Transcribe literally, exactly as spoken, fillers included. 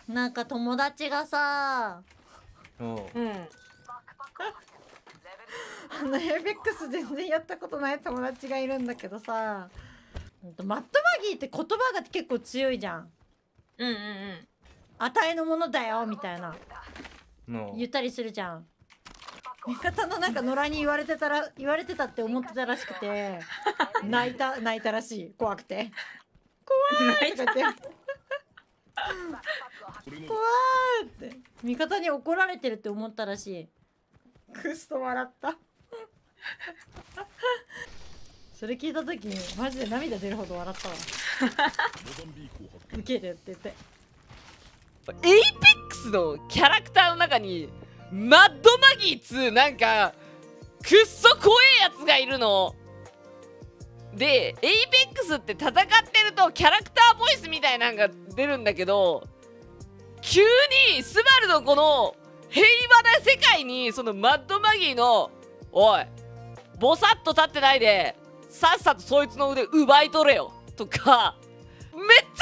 なんか友達がさおううんあのエイペックス全然やったことない友達がいるんだけどさ、マッドマギーって言葉が結構強いじゃん。 うんうんうん与えのものだよみたいなの言ったりするじゃん。味方のなんか野良に言われてたら言われてたって思ってたらしくて泣いた泣いたらしい。怖くて怖いとか言って怖いって味方に怒られてるって思ったらしい。クスと笑ったそれ聞いた時にマジで涙出るほど笑ったわウケるって言って。 エイペックスのキャラクターの中にマッドマギーツーなんかくっそ怖えやつがいるので、エイペックスって戦ってるとキャラクターボイスみたいなのが出るんだけど、急にスバルのこの平和な世界にそのマッドマギーの「おいボサッと立ってないでさっさとそいつの腕奪い取れよ」とかめっ